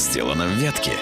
сделано в Вятке.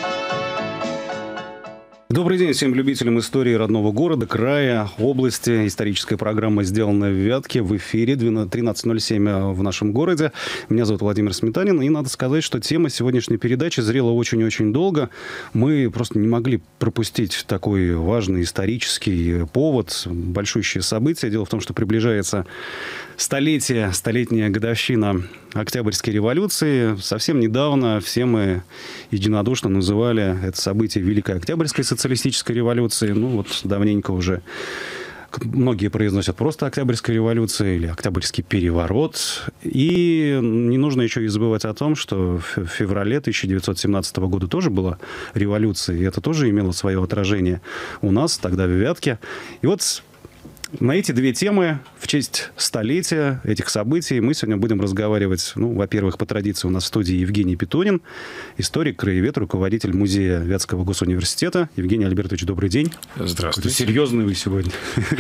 Добрый день всем любителям истории родного города, края, области. Историческая программа «Сделана в Вятке» в эфире 13:07 в нашем городе. Меня зовут Владимир Сметанин. И надо сказать, что тема сегодняшней передачи зрела очень-очень долго. Мы просто не могли пропустить такой важный исторический повод, большущее событие. Дело в том, что приближается столетняя годовщина Октябрьской революции. Совсем недавно все мы единодушно называли это событие Великой Октябрьской социалистической революцией. Ну вот давненько уже многие произносят просто Октябрьская революция или Октябрьский переворот. И не нужно еще и забывать о том, что в феврале 1917 года тоже была революция, и это тоже имело свое отражение у нас, тогда в Вятке. И вот на эти две темы в честь столетия этих событий мы сегодня будем разговаривать. Ну, во-первых, по традиции у нас в студии Евгений Петунин, историк, краевед, руководитель музея Вятского госуниверситета. Евгений Альбертович, добрый день. Здравствуйте. Серьезный вы сегодня.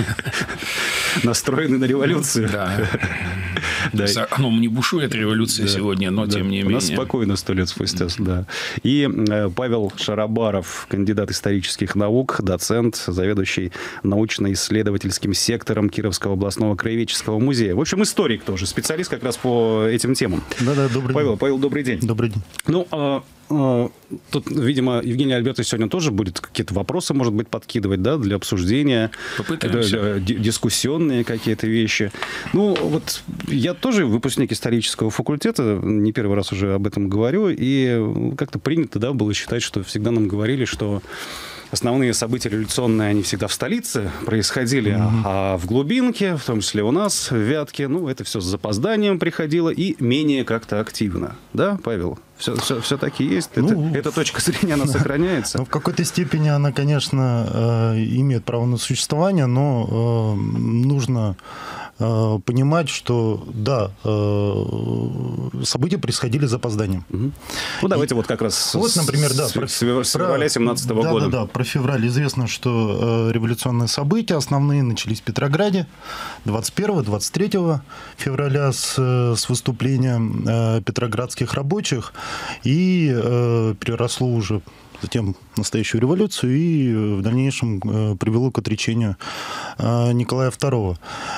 Настроены на революцию. Да. Оно не бушует революция сегодня, но тем не менее. У нас спокойно 100 лет спустя, да. И Павел Шарабаров, кандидат исторических наук, доцент, заведующий научно-исследовательским сектором Кировского областного краеведческого музея. В общем, историк тоже, специалист как раз по этим темам. Да, добрый день. Павел, добрый день. Добрый день. Ну, тут, видимо, Евгений Альбертович сегодня тоже будет какие-то вопросы, может быть, подкидывать, да, для обсуждения. Попытаемся. Дискуссионные какие-то вещи. Ну, вот я тоже выпускник исторического факультета, не первый раз уже об этом говорю, и как-то принято, да, было считать, что всегда нам говорили, что основные события революционные, они всегда в столице происходили, а в глубинке, в том числе у нас, в Вятке, ну, это все с запозданием приходило и менее как-то активно. Да, Павел? Все-таки есть? Эта точка зрения, она сохраняется? Ну, в какой-то степени она, конечно, имеет право на существование, но нужно понимать, что, да, события происходили с запозданием. Ну, давайте вот как раз вот, например, да, с февраля 17 года. Да, про февраль известно, что революционные события основные начались в Петрограде 21-23 февраля с выступления петроградских рабочих и переросло уже затем настоящую революцию и в дальнейшем привело к отречению Николая II.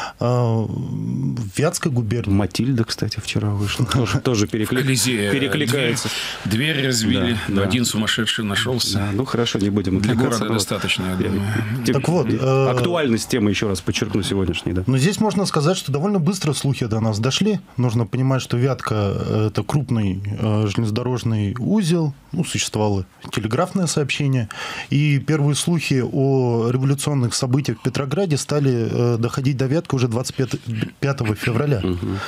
В Вятской губернии... Матильда, кстати, вчера вышла. Тоже перекликается. Дверь разбили, но один сумасшедший нашелся. Да, ну, хорошо, не будем. Для города достаточно, я думаю. Так вот, актуальность темы, еще раз подчеркну, сегодняшней. Да. Но здесь можно сказать, что довольно быстро слухи до нас дошли. Нужно понимать, что Вятка – это крупный железнодорожный узел. Ну, существовало телеграфное сообщение. И первые слухи о революционных событиях в Петрограде стали доходить до Вятки уже 25 февраля.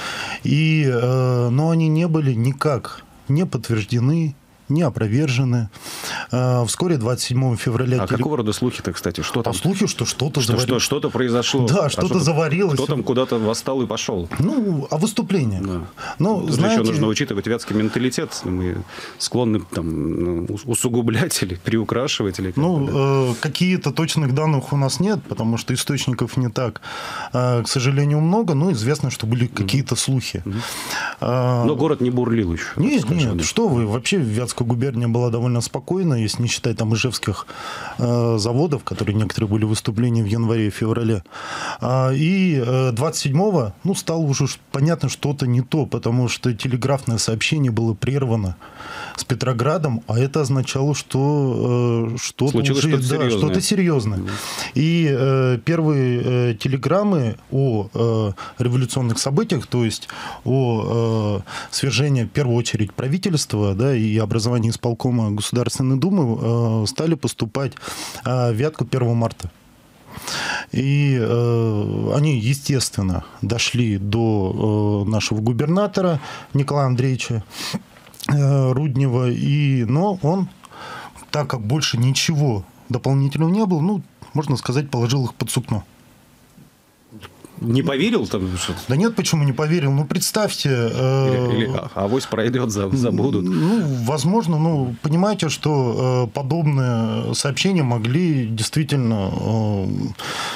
Но они не были никак не подтверждены, не опровержены. Вскоре, 27 февраля... А какого рода слухи-то, кстати? Что там? Слухи, что что-то заварилось. Что-то произошло. Да, что-то заварилось. Кто там куда-то восстал и пошел. Ну, о выступлениях. Да. Ну, тут знаете... еще нужно учитывать вятский менталитет. Мы склонны там усугублять или приукрашивать. Или какие-то точных данных у нас нет, потому что источников не так, к сожалению, много. Но известно, что были какие-то слухи. Но город не бурлил еще. Нет, что вы. Вообще Вятская губерния была довольно спокойна, если не считать там ижевских заводов, которые некоторые были выступления в январе и феврале. И 27-го, стало уже понятно, что-то не то, потому что телеграфное сообщение было прервано с Петроградом, а это означало, что что-то серьезное. И первые телеграммы о революционных событиях, то есть о свержении, в первую очередь, правительства, да, и образовании исполкома Государственной Думы, стали поступать в Вятку 1 марта. И они, естественно, дошли до нашего губернатора Николая Андреевича Руднева, но он, так как больше ничего дополнительного не было, можно сказать, положил их под сукно. Не поверил там что-то? Да нет, почему не поверил? Представьте... Или авось пройдет, забудут. Возможно, понимаете, что подобные сообщения могли действительно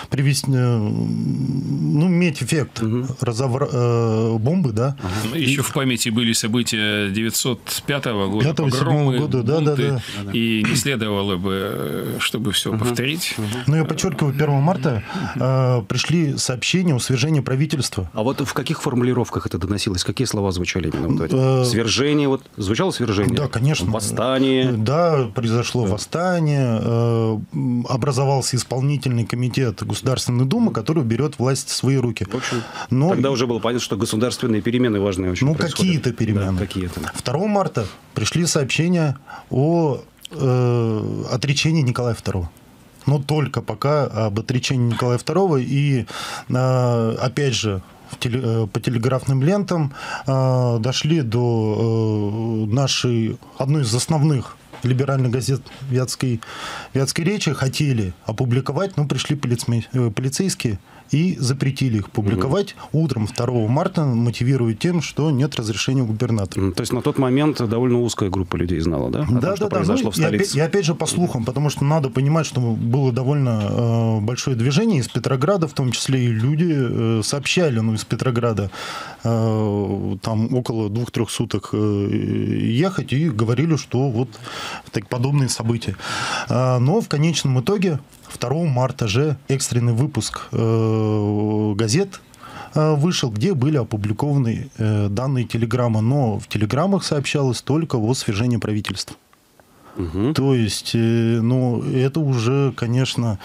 привести, иметь эффект бомбы, да. Еще в памяти были события 905 года, 5-7 года, да. И не следовало бы, чтобы все повторить. Но я подчеркиваю, 1 марта пришли сообщения о свержении правительства. А вот в каких формулировках это доносилось? Какие слова звучали именно? Свержение, вот звучало свержение? Да, конечно. Восстание? Да, произошло восстание, образовался исполнительный комитет Государственной Думы, который берет власть в свои руки. В общем, тогда уже было понятно, что государственные перемены важные очень происходят. Какие-то перемены. Да, какие-то. 2 марта пришли сообщения о отречении Николая II. Но только пока об отречении Николая II. И, опять же, по телеграфным лентам дошли до одной из основных либеральных газет Вятской Речи, хотели опубликовать, но пришли полицейские и запретили их публиковать. Утром 2 марта мотивируя тем, что нет разрешения губернатора. То есть на тот момент довольно узкая группа людей знала, да? Да, что произошло в столице. И опять же по слухам, потому что надо понимать, что было довольно большое движение из Петрограда, в том числе и люди сообщали, из Петрограда там около 2-3 суток ехать, и говорили, что вот подобные события. Но в конечном итоге 2 марта же экстренный выпуск газет вышел, где были опубликованы данные телеграммы, но в телеграммах сообщалось только о свержении правительства. То есть, это уже, конечно,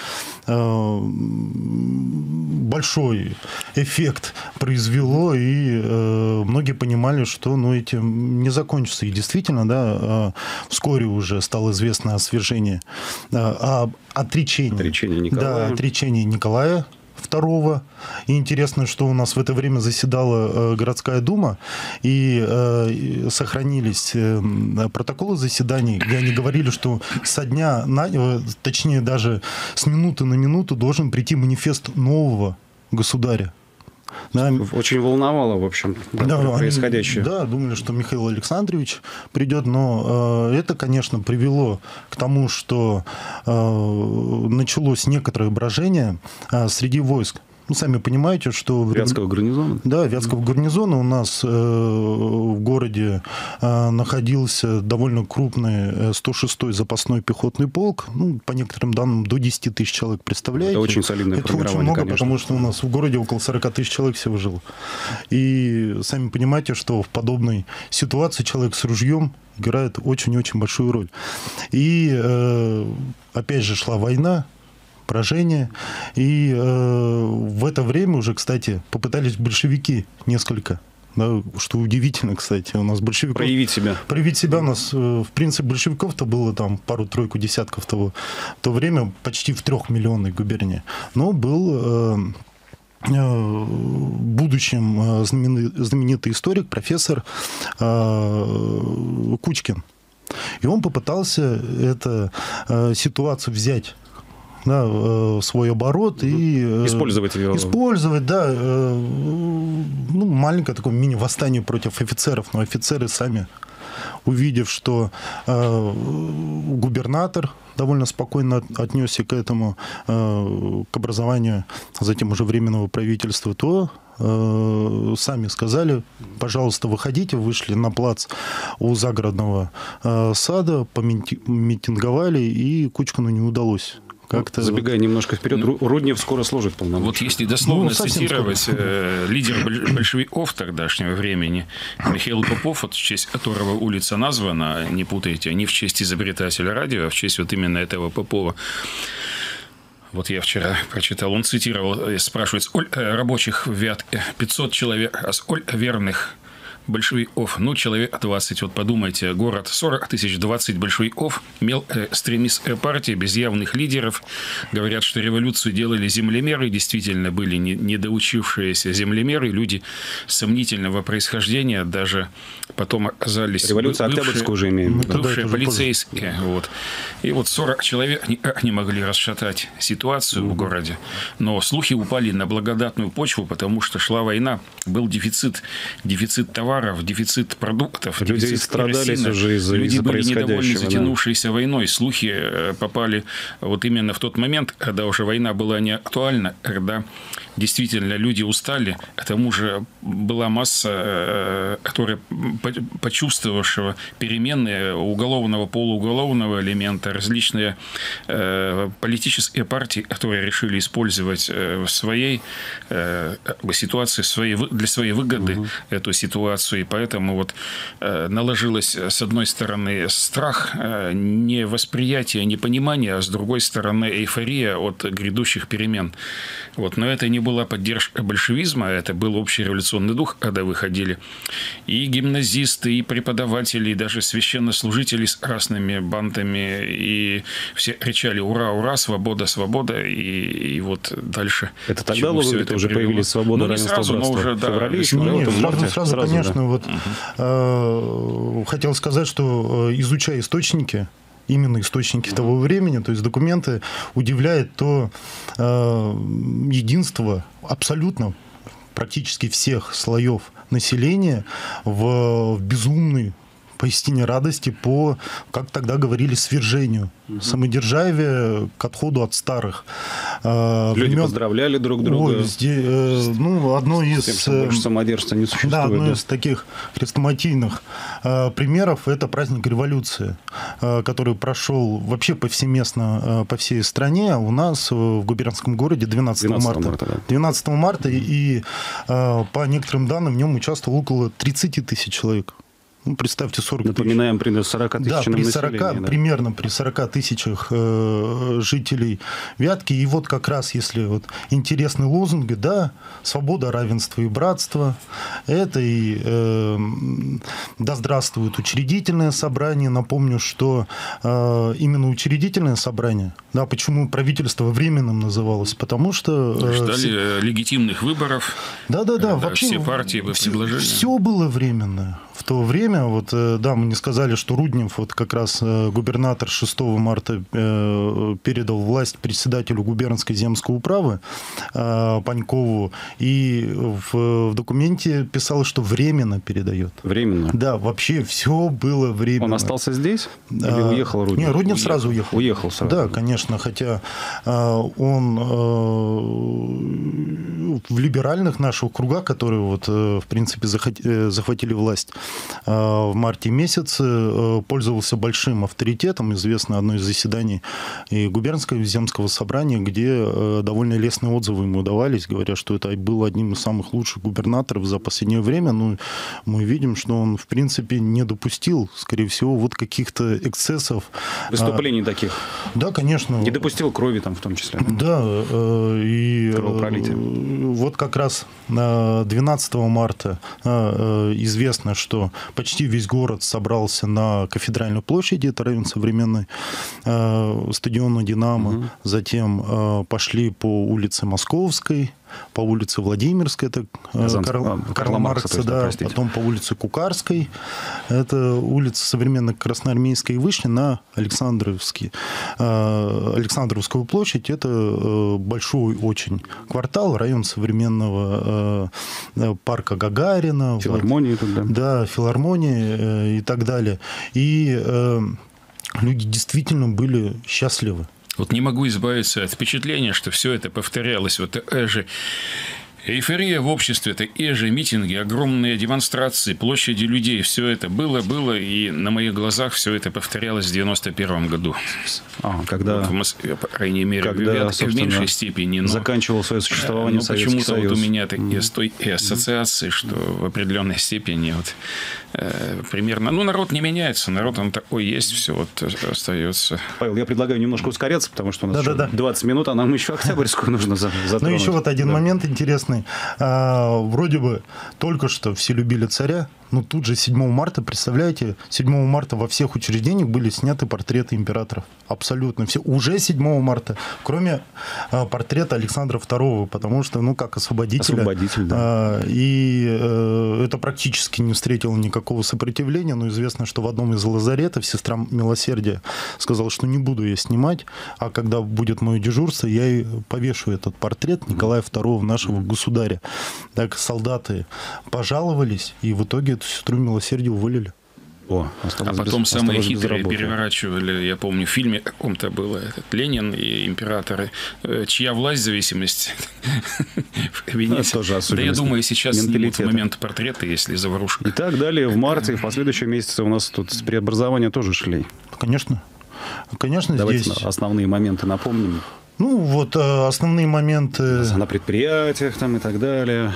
большой эффект произвело, и многие понимали, что этим не закончится. И действительно, да, вскоре уже стало известно о свержении, о отречении Николая II. И интересно, что у нас в это время заседала городская дума, и сохранились протоколы заседаний, где они говорили, что со дня, точнее даже с минуты на минуту должен прийти манифест нового государя. Да. Очень волновало, в общем, происходящее. Да, думали, что Михаил Александрович придет, но это, конечно, привело к тому, что началось некоторое брожение среди войск. Сами понимаете, что... Вятского гарнизона? Да, Вятского гарнизона. У нас в городе находился довольно крупный 106-й запасной пехотный полк. По некоторым данным, до 10 тысяч человек, представляете? Это очень солидное формирование, Это очень много, конечно. потому что у нас в городе около 40 тысяч человек всего жило. И сами понимаете, что в подобной ситуации человек с ружьем играет очень-очень большую роль. И опять же шла война, поражение. И в это время уже, кстати, попытались большевики несколько, да, что удивительно, кстати, у нас большевиков... Проявить себя. Проявить себя у нас, в принципе, большевиков-то было там пару-тройку десятков в то время, почти в 3-миллионной губернии. Но был будущим знаменитый историк, профессор Кучкин. И он попытался эту ситуацию взять в свой оборот и... Использовать ее. Использовать, да. Маленькое такое мини-восстание против офицеров. Но офицеры сами, увидев, что губернатор довольно спокойно отнесся к этому, к образованию затем уже Временного правительства, то сами сказали: пожалуйста, выходите. Вышли на плац у загородного сада, помитинговали, и Кучкину не удалось. Забегая немножко вперед, Руднев скоро сложит полномочия. Вот если дословно цитировать лидера большевиков тогдашнего времени Михаила Попова, в честь которого улица названа, не путайте, не в честь изобретателя радио, а в честь вот именно этого Попова. Вот я вчера прочитал, он цитировал, спрашивает, сколько рабочих в Вятке? 500 человек, а сколько верных большевиков? Человек 20. Вот подумайте, город 40 тысяч, 20 большевиков, экстремистская партия, без явных лидеров. Говорят, что революцию делали землемеры, действительно были недоучившиеся землемеры, люди сомнительного происхождения, даже потом оказались... Революция Октябрьская уже имеем. Бывшие полицейские. Вот. И вот 40 человек не могли расшатать ситуацию в городе. Но слухи упали на благодатную почву, потому что шла война, был дефицит товаров. товаров, дефицит продуктов. Люди страдали уже из-за Люди были недовольны происходящего. затянувшейся войной. Слухи попали вот именно в тот момент, когда уже война была не актуальна, когда действительно люди устали. К тому же была масса, которая почувствовавшего перемены уголовного, полууголовного элемента, различные политические партии, которые решили использовать в своей ситуации, для своей выгоды эту ситуацию. И поэтому вот наложилось, с одной стороны, страх, невосприятие, непонимание, а с другой стороны, эйфория от грядущих перемен. Вот. Но это не была поддержка большевизма, это был общий революционный дух, когда выходили и гимназисты, и преподаватели, и даже священнослужители с красными бантами, и все кричали «Ура, ура! Свобода, свобода!» И вот дальше... Это тогда уже привело. появились свобода, равенство, сразу, братство? уже, в феврале? Сразу, конечно. Да. Хотел сказать, что изучая источники, именно источники того времени, то есть документы, удивляет то единство абсолютно практически всех слоев населения в безумной поистине радости по, как тогда говорили, свержению, самодержавия к отходу от старых. Люди поздравляли друг друга. Одно из... Тем, что больше самодержца не существует. Да, одно из таких хрестоматийных примеров – это праздник революции, который прошел вообще повсеместно по всей стране. У нас в губернском городе 12 марта. Да. 12 марта, и по некоторым данным в нем участвовало около 30 тысяч человек. Ну, представьте, 40 тысяч. Напоминаем, при 40 тысячам населения. Примерно при 40 тысячах жителей Вятки. И вот как раз, если вот интересный лозунг, да, свобода, равенство и братство, это и да здравствует учредительное собрание. Напомню, что именно учредительное собрание, да, почему правительство временным называлось, потому что... Ждали легитимных выборов. Да, вообще все партии бы предложили. Все было временно. В то время, вот, да, мы не сказали, что Руднев, вот как раз губернатор 6 марта передал власть председателю губернской земской управы Панькову, и в документе писалось, что временно передает. Временно? Да, вообще все было временно. Он остался здесь? Или уехал Руднев? Нет, Руднев сразу уехал. Уехал сразу? Да, конечно, хотя он в либеральных наших кругах, которые, вот, в принципе, захватили власть в марте месяце, пользовался большим авторитетом. Известно одно из заседаний и губернского и земского собрания, где довольно лестные отзывы ему давались, говоря, что это был одним из самых лучших губернаторов за последнее время. Но мы видим, что он, в принципе, не допустил, скорее всего, вот каких-то эксцессов. Выступлений таких? Да, конечно. Не допустил крови там в том числе? Да. И кровопролития. Вот как раз 12 марта известно, что почти весь город собрался на Кафедральной площади, это район современный стадиона «Динамо». Затем пошли по улице Московской, по улице Владимирской, это Карла Маркса, да, потом по улице Кукарской, это улица современной Красноармейской, и вышли на Александровскую площадь, это большой очень квартал, район современного парка Гагарина. Филармонии тут, да? Да, филармонии и так далее. И люди действительно были счастливы. Вот не могу избавиться от впечатления, что все это повторялось. Вот эйфория в обществе, это же митинги, огромные демонстрации, площади людей. Все это было, и на моих глазах все это повторялось в 91 году. Когда, вот в Москве, по крайней мере, в меньшей степени. Но, заканчивал свое существование Советский Союз. Почему-то вот у меня такие ассоциации, что в определенной степени вот, примерно... Ну, народ не меняется, народ он такой есть, все вот остается. Павел, я предлагаю немножко ускоряться, потому что у нас 20 минут, а нам еще Октябрьскую нужно затронуть. Ну, еще вот один момент интересный. Вроде бы только что все любили царя, но тут же 7 марта, представляете, 7 марта во всех учреждениях были сняты портреты императоров. Абсолютно все. Уже 7 марта. Кроме портрета Александра II, потому что, ну, как освободителя. Освободитель, да. И это практически не встретило никакого сопротивления, но известно, что в одном из лазаретов сестра Милосердия сказала, что не буду я снимать, а когда будет мое дежурство, я и повешу этот портрет Николая II, нашего государя. Так солдаты пожаловались, и в итоге эту эту сестру милосердия уволили. А потом самые хитрые переворачивали, я помню, в фильме каком-то было, Ленин и императоры, чья власть в зависимости в кабинете. Да, я думаю, сейчас снимут в момент портрета, если заварушка. И так далее, в марте и в последующие месяцы у нас тут преобразования тоже шли. Конечно. Конечно, давайте здесь... основные моменты напомним. Ну, вот основные моменты... На предприятиях там и так далее.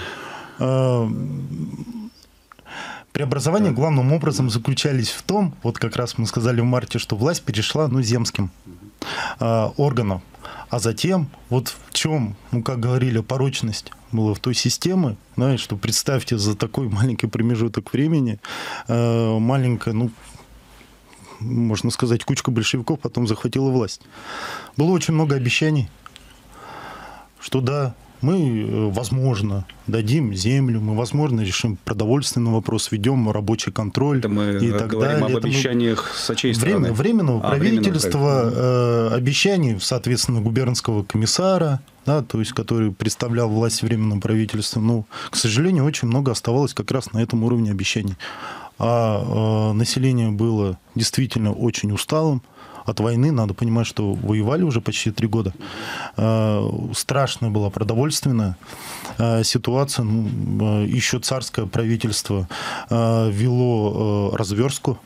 Преобразования главным образом заключались в том, вот как раз мы сказали в марте, что власть перешла, земским органам. А затем, вот в чем, как говорили, порочность была в той системе, да, что представьте, за такой маленький промежуток времени, маленькая, можно сказать, кучка большевиков потом захватила власть. Было очень много обещаний, что да, мы, возможно, дадим землю, мы, возможно, решим продовольственный вопрос, ведем рабочий контроль. Это мы и так говорим далее. об обещаниях с чьей стороны? Временного правительства, обещаний, соответственно, губернского комиссара, да, то есть, который представлял власть временного правительства. Но, к сожалению, очень много оставалось как раз на этом уровне обещаний. А население было действительно очень усталым от войны. Надо понимать, что воевали уже почти 3 года. Страшная была продовольственная ситуация. Еще царское правительство вело разверстку,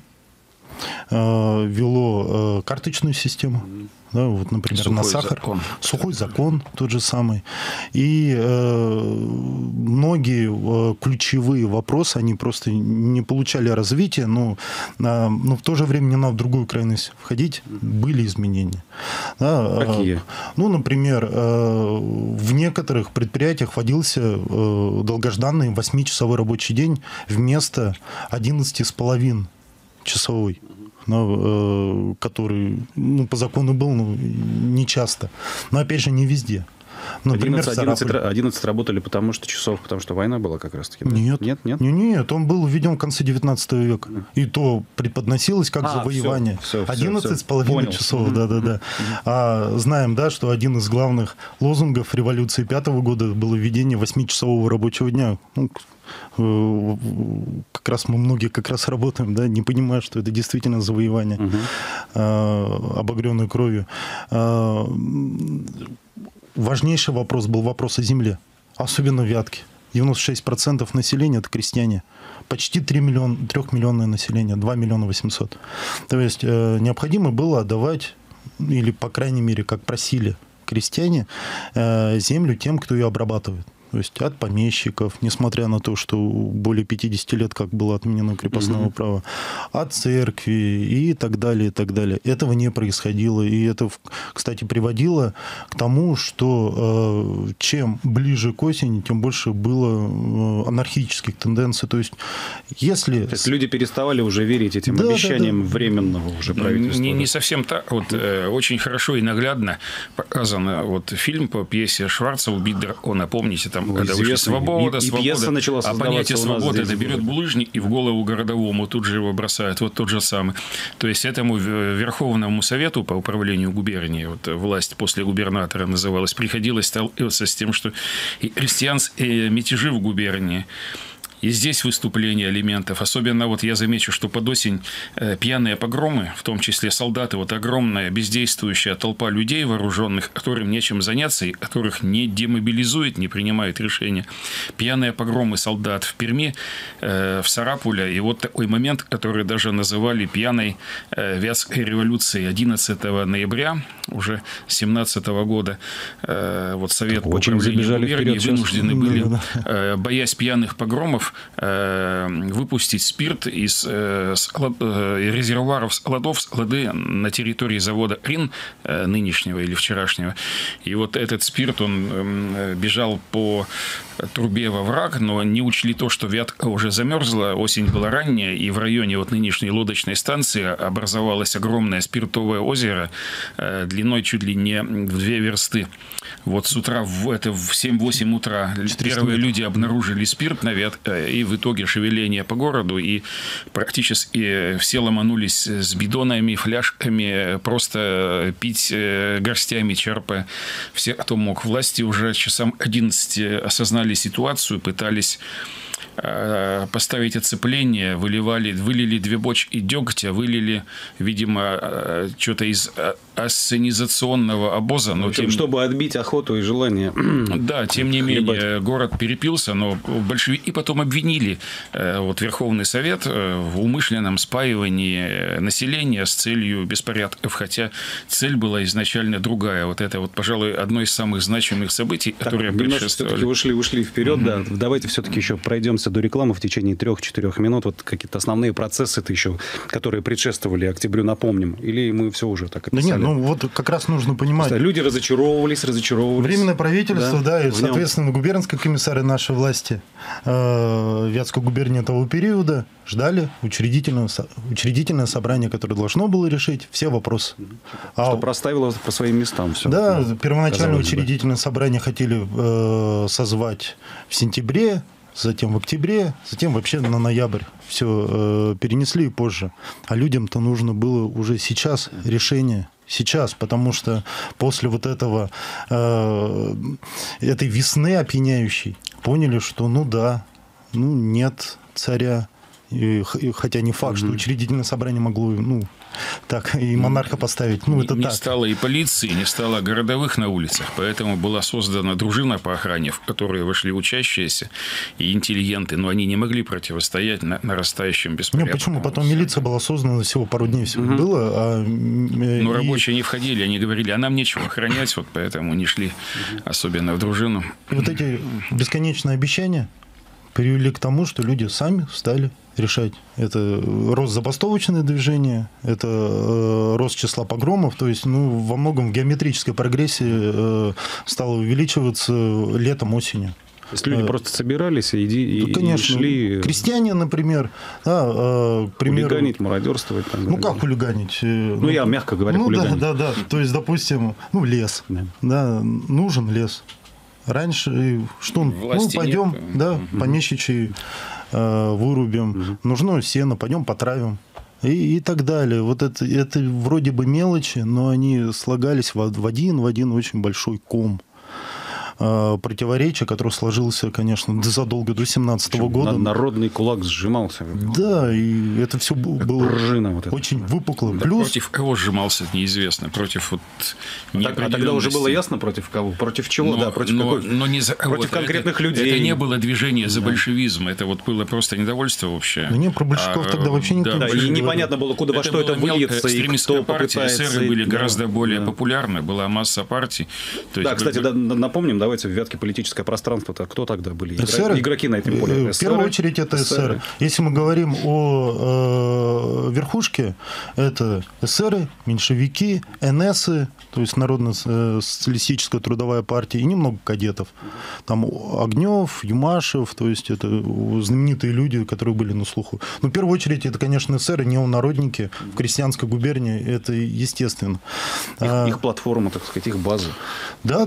вело карточную систему. Да, вот, например, на сахар. Сухой закон тот же самый. И многие ключевые вопросы, они просто не получали развития, но в то же время не надо в другую крайность входить. Были изменения. Да, какие? Например, в некоторых предприятиях вводился долгожданный 8-часовой рабочий день вместо 11,5-часовой. Который по закону был, не часто. Но, опять же, не везде. Например, 11 работали потому что война была как раз-таки. Да? Нет, он был введен в конце 19 века. И то преподносилось как завоевание. 11,5 часов, да. А знаем, да, что один из главных лозунгов революции 5 года было введение 8-часового рабочего дня. Как раз мы многие работаем, да, не понимая, что это действительно завоевание, обогренной кровью. Важнейший вопрос был вопрос о земле, особенно в Вятке. 96% населения – это крестьяне. Почти 3-миллионное население, 2 800 000. То есть необходимо было отдавать, или, по крайней мере, как просили крестьяне, землю тем, кто ее обрабатывает. То есть от помещиков, несмотря на то, что более 50 лет как было отменено крепостное право, от церкви и так далее, и так далее. Этого не происходило. И это, кстати, приводило к тому, что чем ближе к осени, тем больше было анархических тенденций. То есть, если... То есть люди переставали уже верить этим обещаниям временного уже правительства. Не совсем так. Вот, очень хорошо и наглядно показан фильм по пьесе Шварца «Убить дракона». Помните, там когда вышла свобода, а понятие свободы это берет булыжник и в голову городовому тут же его бросает, вот тот же самый. То есть этому Верховному Совету по управлению губернией, власть после губернатора называлась, приходилось сталкиваться с тем, что и крестьянские мятежи в губернии, и здесь выступление элементов. Особенно я замечу, что под осень пьяные погромы, в том числе солдаты, огромная бездействующая толпа людей вооруженных, которым нечем заняться, и которых не демобилизуют, не принимают решения. Пьяные погромы солдат в Перми, в Сарапуле. И такой момент, который даже называли пьяной Вятской революцией 11 ноября уже 17 года. Совет по управлению губернией вынуждены были, боясь пьяных погромов, выпустить спирт из резервуаров склады на территории завода «Рин», нынешнего или вчерашнего. И этот спирт, он бежал по трубе во враг, но не учли то, что Вятка уже замерзла, осень была ранняя, и в районе нынешней лодочной станции образовалось огромное спиртовое озеро длиной чуть ли не в 2 версты. С утра в 7-8 утра первые люди обнаружили спирт на Вятке, и в итоге шевеление по городу, и практически все ломанулись с бидонами, фляжками, просто пить горстями, черпая. Все, кто мог. Власти уже часам 11 осознали ситуацию, пытались поставить оцепление, вылили 2 бочки дегтя, вылили, видимо, что-то из ассенизационного обоза. Но чтобы отбить охоту и желание. Да, тем не менее, город перепился, но большевики потом обвинили Верховный Совет в умышленном спаивании населения с целью беспорядков, хотя цель была изначально другая. Вот это, пожалуй, одно из самых значимых событий, которые предшествовали. Ушли вперед, да. Давайте все-таки еще пройдемся до рекламы в течение 3-4 минут. Вот какие-то основные процессы-то еще, которые предшествовали октябрю, напомним. Или мы все уже так описали? Да нет, вот как раз нужно понимать. Люди разочаровывались. Временное правительство, да, и, соответственно, губернские комиссары нашей власти Вятской губернии того периода ждали учредительное собрание, которое должно было решить все вопросы. Что проставило по своим местам все. Да, первоначально учредительное собрание хотели созвать в сентябре, затем в октябре, затем вообще на ноябрь. Все перенесли и позже. А людям-то нужно было уже сейчас решение. Сейчас, потому что после вот этого, этой весны опьяняющей, поняли, что нет царя. Хотя не факт, что учредительное собрание могло так и монарха поставить. Это не так. стало и полиции, не стало городовых на улицах. Поэтому была создана дружина по охране, в которую вошли учащиеся и интеллигенты. Но они не могли противостоять нарастающим беспорядкам. Почему? Потом милиция была создана, всего пару дней всего было. Но рабочие не входили, они говорили, а нам нечего охранять, поэтому не шли особенно в дружину. И вот эти бесконечные обещания привели к тому, что люди сами стали решать. Это рост забастовочное движение, это рост числа погромов, то есть во многом в геометрической прогрессии стало увеличиваться летом, осенью. То есть люди просто собирались и конечно, шли... Крестьяне, например. Хулиганить, мародерствовать. Как хулиганить? Я мягко говоря, хулиганить. Да. То есть, допустим, лес. Да, нужен лес. Раньше пойдем, помещичьи вырубим, нужно сено, пойдем потравим. И так далее. Вот это вроде бы мелочи, но они слагались в один очень большой ком. Противоречия, который сложился, конечно, задолго до 17 года. Народный кулак сжимался. Да, и это все было пружина очень выпукло. Да, против кого сжимался, неизвестно. Против неопределенности. А тогда уже было ясно, против кого? Против чего? Против конкретных людей. Это не было движение за большевизм. Это было просто недовольство общее. Про большевиков тогда вообще никто не говорил. И непонятно было, во что это выльется. Экстремистская партия. Эсеры были гораздо более популярны. Была масса партий. Да, кстати, напомним, давайте в Вятке политическое пространство-то кто тогда были? Игроки на этом поле. В первую очередь это эсеры. Если мы говорим о верхушке, это эсеры, меньшевики, НСы, то есть Народно-социалистическая трудовая партия, и немного кадетов. Там Огнев, Юмашев, то есть это знаменитые люди, которые были на слуху. Но в первую очередь это, конечно, эсеры, неонародники в крестьянской губернии, это естественно. Их платформа, так сказать, их база. Да.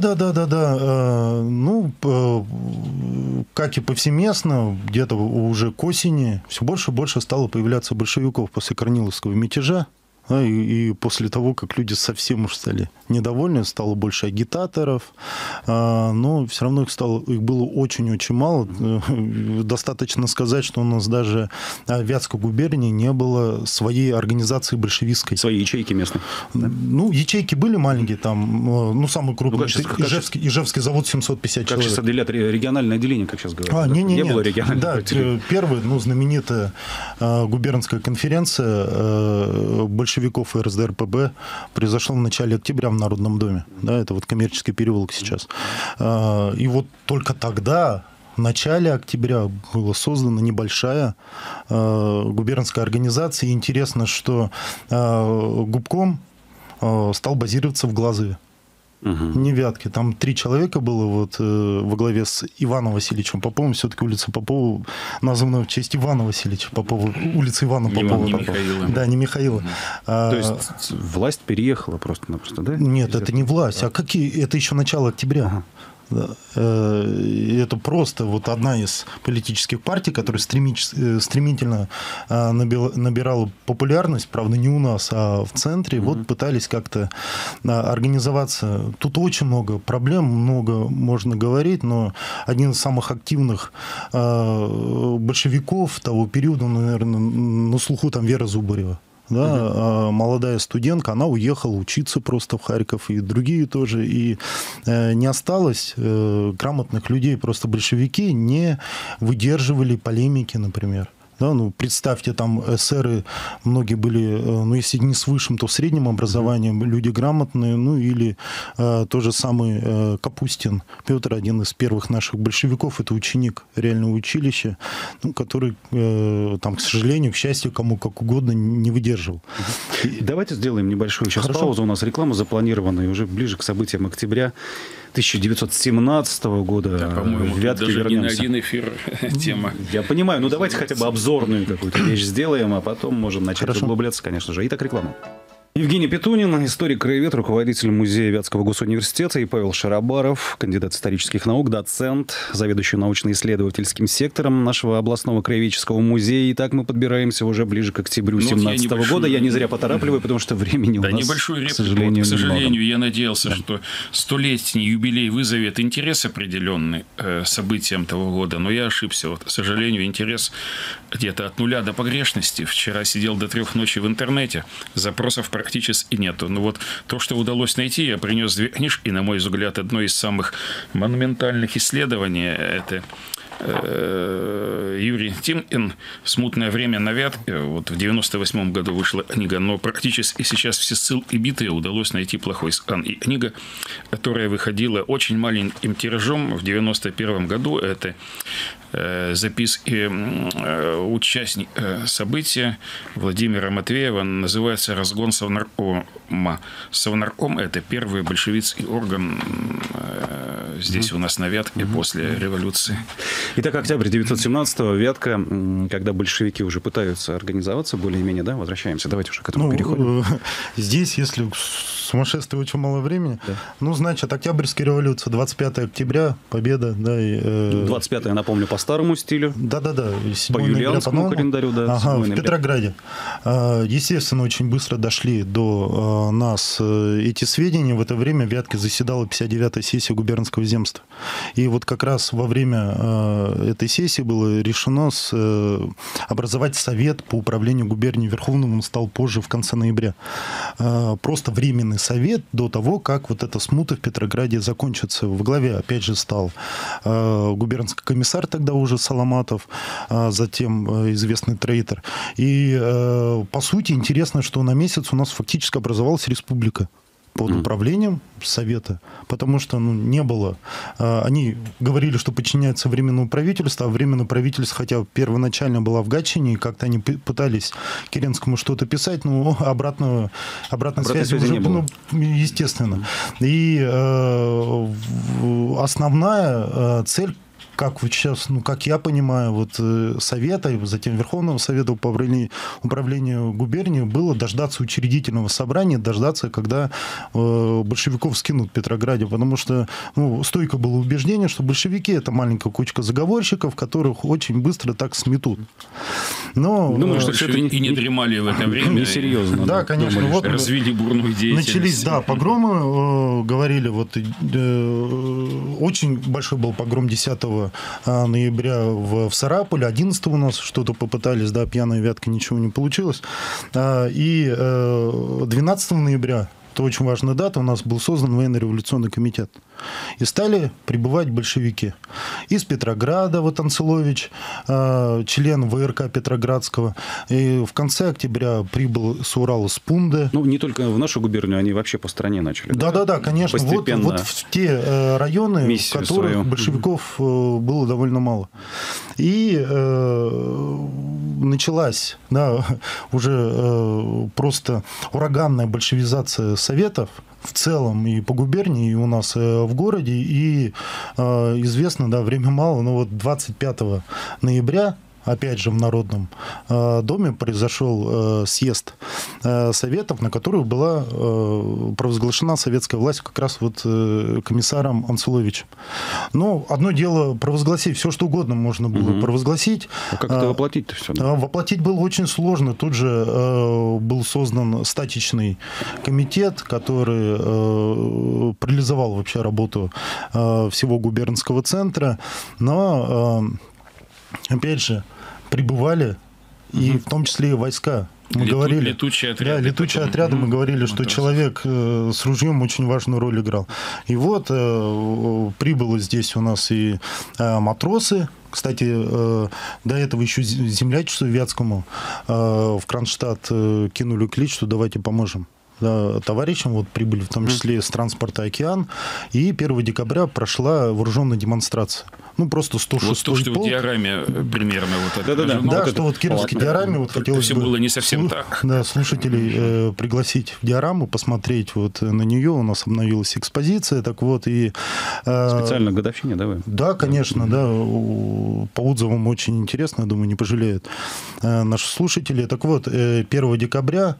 Как и повсеместно, где-то уже к осени все больше и больше стало появляться большевиков после Корниловского мятежа. И после того, как люди совсем уж стали недовольны, стало больше агитаторов, но все равно их было очень-очень мало. Достаточно сказать, что у нас даже в Вятской губернии не было своей организации большевистской. Свои ячейки местные? Да? Ячейки были маленькие, там, самый крупный Ижевский завод 750 человек. Как сейчас отделят региональное отделение, как сейчас говорят? Не было регионального отделения. Первая, знаменитая губернская конференция большевиков и РСДРПб произошла в начале октября в Народном доме. Да, это коммерческий переулок сейчас. И только тогда, в начале октября, была создана небольшая губернская организация. И интересно, что губком стал базироваться в Глазове. Не Вятки. Там 3 человека было во главе с Иваном Васильевичем Поповым. Все-таки улица Попова названа в честь Ивана Васильевича Попова. Улица Ивана Попова. Не Михаила. Да, не Михаила. То есть власть переехала просто-напросто, да? Нет, это не власть. Это еще начало октября. Это просто вот одна из политических партий, которая стремительно набирала популярность, правда, не у нас, а в центре. Вот пытались как-то организоваться. Тут очень много проблем, много можно говорить, но один из самых активных большевиков того периода, наверное, на слуху там Вера Зубарева. Да, молодая студентка, она уехала учиться просто в Харьков, и другие тоже, и не осталось грамотных людей, просто большевики не выдерживали полемики, например. Да, ну, представьте, там эсеры, многие были, ну, если не с высшим, то средним образованием, люди грамотные, ну, или тот же самый Капустин Петр, один из первых наших большевиков, это ученик реального училища, ну, который, там, к сожалению, к счастью, кому как угодно, не выдерживал. Давайте сделаем небольшую сейчас паузу. У нас реклама запланирована, и уже ближе к событиям октября 1917 года. Да, по-моему, Вятки даже вернемся. не на один эфир тема. Я понимаю, ну давайте хотя бы обзорную какую-то вещь сделаем, а потом можем начать углубляться, конечно же. Итак, реклама. Евгений Петунин, историк-краевед, руководитель музея Вятского госуниверситета, и Павел Шаробаров, кандидат исторических наук, доцент, заведующий научно-исследовательским сектором нашего областного краеведческого музея. Итак, мы подбираемся уже ближе к октябрю 2017 года. Я не зря поторапливаю, потому что времени у нас, небольшую реплику. к сожалению, немного. Я надеялся, что столетний юбилей вызовет интерес определенный событиям того года, но я ошибся. Вот, к сожалению, интерес где-то от нуля до погрешности. Вчера сидел до 3 ночи в интернете, запросов практически нету. Но вот то, что удалось найти, я принес 2 книжки, на мой взгляд, одно из самых монументальных исследований. Это Юрий Тимкин «Смутное время на Вятке». Вот в 98 году вышла книга, но практически сейчас все ссылки битые, удалось найти плохой скан. И книга, которая выходила очень маленьким тиражом в 91 году, это записки участника события Владимира Матвеева, называется «Разгон Совнаркома». Совнарком – это первый большевистский орган здесь у нас на Вятке после революции. Итак, октябрь 1917-го, Вятка, когда большевики уже пытаются организоваться более-менее, да, возвращаемся, давайте уже к этому переходим. Здесь, если сумасшествие очень мало времени, ну, значит, Октябрьская революция, 25 октября, победа, да. 25-е, напомню, по старому стилю. Да-да-да. По юлианскому календарю, да. Ага, в Петрограде. Естественно, очень быстро дошли до нас эти сведения. В это время в Вятке заседала 59-я сессия губернского земства. И вот как раз во время этой сессии было решено образовать совет по управлению губернией. Верховным он стал позже, в конце ноября. Просто временный совет до того, как вот эта смута в Петрограде закончится. В главе, опять же, стал губернский комиссар тогда уже Соломатов, затем известный трейтер. И, по сути, интересно, что на месяц у нас фактически образовалась республика под управлением Совета, потому что не было... Они говорили, что подчиняются Временному правительству, а Временное правительство, хотя первоначально было в Гатчине, и как-то они пытались Керенскому что-то писать, но обратной связи уже не было. Естественно. И основная цель, как вот сейчас, как я понимаю, вот Совета, и затем Верховного Совета управления губернией было дождаться учредительного собрания, дождаться, когда большевиков скинут в Петрограде, потому что стойко было убеждение, что большевики – это маленькая кучка заговорщиков, которых очень быстро так сметут. Но, думаю, что все это и не дремали в это время. Несерьезно. Да, конечно. Думали, вот развили бурную деятельность. Начались, погромы, говорили, очень большой был погром 10 ноября в Сарапуле, 11 у нас что-то попытались, пьяная Вятка, ничего не получилось. И 12 ноября, это очень важная дата, у нас был создан военно-революционный комитет. И стали прибывать большевики. Из Петрограда, Анцелович, член ВРК Петроградского. И в конце октября прибыл с Урала Спунде. Не только в нашу губернию, они вообще по стране начали. Да, конечно. Постепенно вот в те районы, в которых большевиков было довольно мало. И началась уже просто ураганная большевизация Советов в целом и по губернии, и у нас в городе. И известно, время мало, но 25 ноября опять же, в Народном доме произошел съезд Советов, на который была провозглашена советская власть как раз вот комиссаром Анцеловичем. Но одно дело провозгласить, все что угодно можно было провозгласить. А как это воплотить-то все? Да? Воплотить было очень сложно. Тут же был создан статичный комитет, который парализовал вообще работу всего губернского центра. Но, опять же, прибывали и в том числе и войска. Мы говорили, летучие отряды. Да, летучие отряды. Мы говорили, что человек с ружьем очень важную роль играл. И вот прибыло здесь у нас и матросы. Кстати, до этого еще землячеству Вятскому в Кронштадт кинули клич, что давайте поможем товарищам, вот прибыли в том числе с транспорта «Океан», и 1 декабря прошла вооруженная демонстрация. Ну, просто 106-й вот то, что полк. в диараме примерно вот это. Да, что вот в кировской диараме вот хотелось бы... было не совсем так. Да, слушателей пригласить в диараму, посмотреть вот на нее. У нас обновилась экспозиция, так вот, и... Специально к годовщине, да, вы? Да, конечно, да. По отзывам очень интересно, я думаю, не пожалеют наши слушатели. Так вот, 1 декабря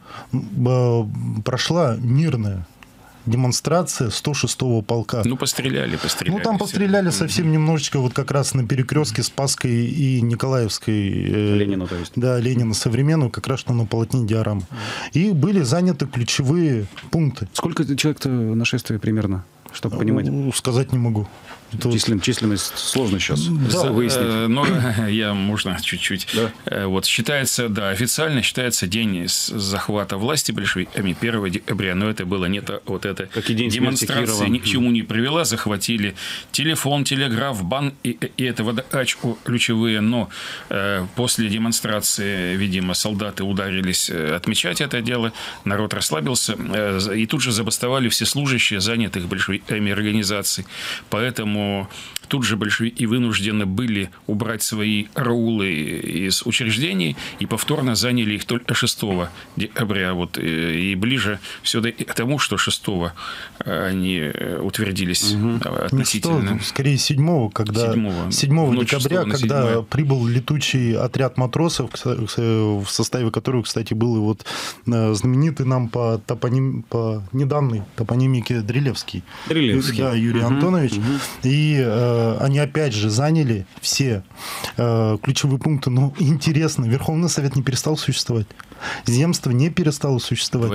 прошла мирная демонстрация 106-го полка. Ну, постреляли. Ну, там постреляли совсем немножечко, вот как раз на перекрестке Спасской и Николаевской. Ленина, то есть. Да, Ленина современную, как раз что на полотне диорамы. И были заняты ключевые пункты. Сколько человек-то нашествие примерно, чтобы понимать? Сказать не могу. Численность сложно сейчас выяснить. Но можно чуть-чуть. Да. Вот считается, да, официально считается день захвата власти большевиками 1 декабря, но это было не то, вот это демонстрация ни к чему не привела, захватили телефон, телеграф, банк и это водоач ключевые, но после демонстрации, видимо, солдаты ударились отмечать это дело, народ расслабился, и тут же забастовали все служащие занятых большевиками организаций, поэтому тут же большевики вынуждены были убрать свои араулы из учреждений и повторно заняли их только 6 декабря. Вот, и ближе все-таки к тому, что 6 они утвердились относительно. 6, скорее 7, когда 7 декабря, когда прибыл летучий отряд матросов, в составе которого, кстати, был и вот знаменитый нам по недавней топонимике Дрилевский. Да, Юрий Антонович. И они опять же заняли все ключевые пункты. Но интересно, Верховный Совет не перестал существовать. Земство не перестало существовать.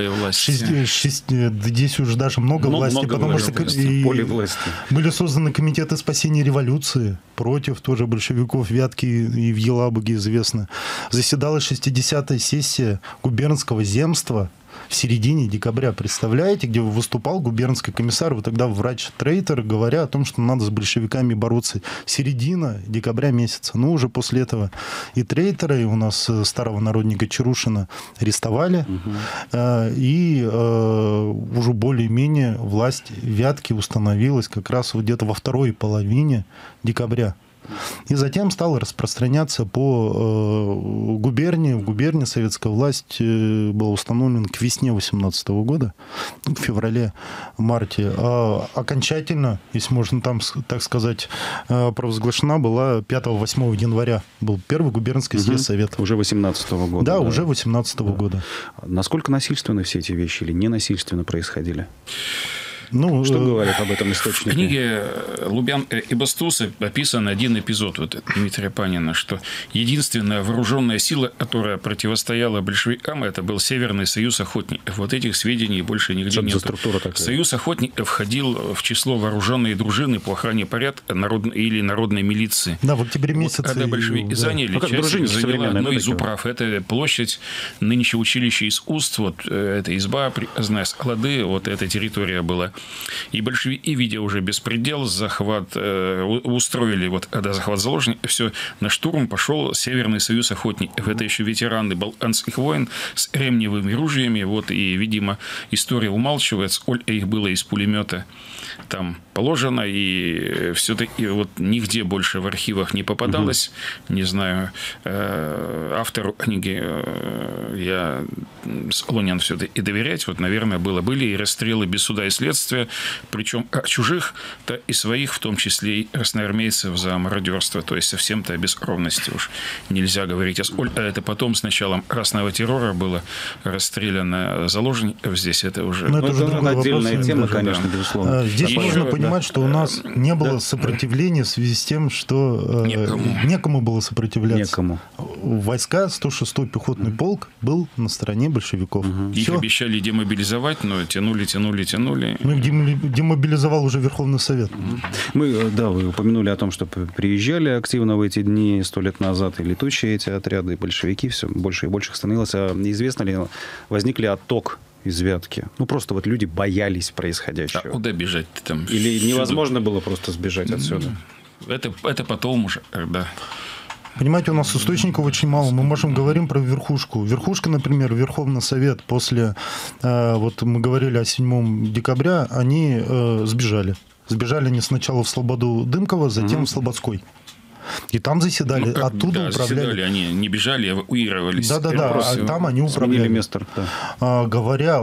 Здесь уже даже много власти, потому что были созданы комитеты спасения революции против тоже большевиков, Вятки и в Елабуге известно. Заседала 60-я сессия губернского земства в середине декабря, представляете, где выступал губернский комиссар, вот тогда врач-трейтер, говоря о том, что надо с большевиками бороться. Середина декабря месяца. Но уже после этого и трейтера, и у нас старого народника Чарушина арестовали, и уже более-менее власть Вятки установилась как раз вот где-то во второй половине декабря. И затем стало распространяться по губернии. В губернии советская власть была установлена к весне 18 года, в феврале-марте. А окончательно, если можно там, так сказать, провозглашена была 5-8 января. Был первый губернский съезд Совета. Уже 18 года. Да, уже 18 года. Насколько насильственно все эти вещи или ненасильственно происходили? Ну, что говорят об этом источники? В книге Лубян и Бастуса описан один эпизод вот, Дмитрия Панина, что единственная вооруженная сила, которая противостояла большевикам, это был Северный союз охотников. Вот этих сведений больше нигде нет. Союз охотников входил в число вооруженной дружины по охране порядка или народной милиции. Да, в октябре месяце. Вот, когда большевики заняли, часть заняла одну из управ. Это площадь нынче училище искусств, вот это изба, склады, вот эта территория была. И большевики, видя уже беспредел, захват устроили, вот когда захват заложников, все, на штурм пошел Северный союз охотников. Это еще ветераны Балканских войн с кремниевыми ружьями. Вот, и, видимо, история умалчивает, сколько их было из пулемета там положено, и все-таки вот нигде больше в архивах не попадалось. Не знаю, автору книги я склонен все-таки доверять. Вот, наверное, были и расстрелы без суда и следствия. следствие, причем чужих, то и своих, в том числе и красноармейцев за мародерство. То есть совсем-то без ровности уж нельзя говорить. Это потом с началом красного террора было расстреляно заложников. Здесь это уже... Но это уже отдельная тема, конечно, безусловно. Здесь нужно понимать, что у нас не было сопротивления в связи с тем, что некому было сопротивляться. Некому. Войска 106-й пехотный полк был на стороне большевиков. Их обещали демобилизовать, но тянули. Ну, их демобилизовал уже Верховный Совет. Вы упомянули о том, что приезжали активно в эти дни 100 лет назад и летучие эти отряды, и большевики, все больше и больше становилось. А известно ли, возник ли отток из Вятки? Просто вот люди боялись происходящего. А куда бежать там? Или невозможно было просто сбежать отсюда? Это потом уже, да. Понимаете, у нас источников очень мало. Мы говорим про верхушку. Верхушка, например, Верховный Совет после, вот мы говорили о 7 декабря, они сбежали. Сбежали они сначала в Слободу Дымкова, затем в Слободской. И там заседали, оттуда управляли. Заседали, они не бежали, эвакуировались. Да, там они управляли. Место, да. Говоря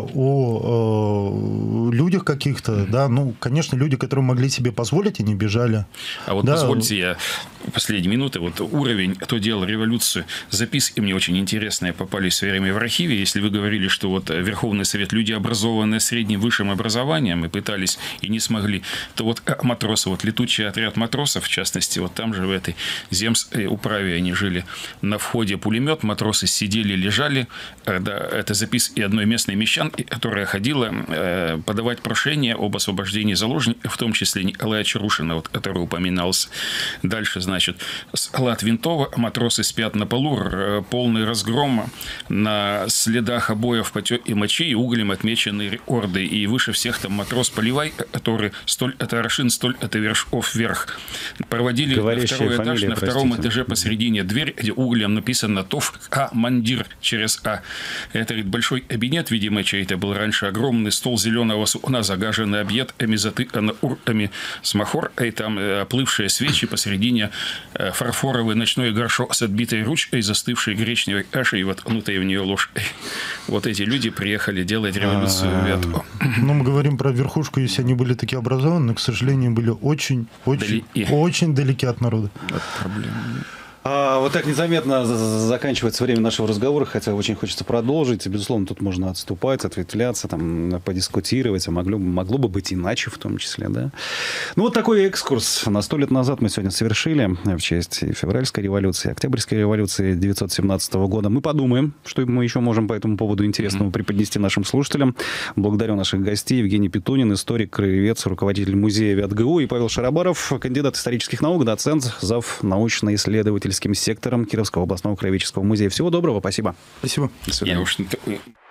о людях каких-то, конечно, люди, которые могли себе позволить, они бежали. А вот позвольте я последние минуты, уровень, кто делал революцию, записки мне очень интересные попались в свое время в архиве. Если вы говорили, что Верховный Совет, люди, образованные средним высшим образованием, и пытались, и не смогли, то матросы, летучий отряд матросов, в частности, там же в этой земуправе они жили на входе пулемет, матросы сидели, лежали. Это записки одной местной мещанки, которая ходила подавать прошение об освобождении заложников, в том числе Николая Чарушина, который упоминался. Дальше, склад винтова, матросы спят на полу, полный разгром, на следах обоев, потеки мочи и углем отмечены орды. И выше всех там матрос Поливай, который столь это аршин, столь это вершков вверх. Проводили второй этаж, на втором этаже посередине дверь, где углем написано ТОВ Мандир через А. Это большой кабинет, видимо, чей-то был раньше, огромный стол зеленого сукна, загаженный объедками, затыканный урками с махор, и там оплывшие свечи, посередине фарфоровый ночной горшок с отбитой ручкой, застывшей гречневой кашей и воткнутой в нее ложкой. Эти люди приехали делать революцию в Вятку. Мы говорим про верхушку, если они были такие образованные, но, к сожалению, были очень далеки от народа. Проблема. Так незаметно заканчивается время нашего разговора, хотя очень хочется продолжить. Безусловно, тут можно отступать, ответвляться, подискутировать, а могло бы быть иначе в том числе, да. Такой экскурс на 100 лет назад мы сегодня совершили в честь февральской революции, Октябрьской революции 1917 года. Мы подумаем, что мы еще можем по этому поводу интересного преподнести нашим слушателям. Благодарю наших гостей: Евгений Петунин, историк, краевед, руководитель музея ВятГУ, и Павел Шарабаров, кандидат исторических наук, доцент, зав. Научно-исследовательским сектором Кировского областного краеведческого музея. Всего доброго, спасибо. Спасибо. До свидания.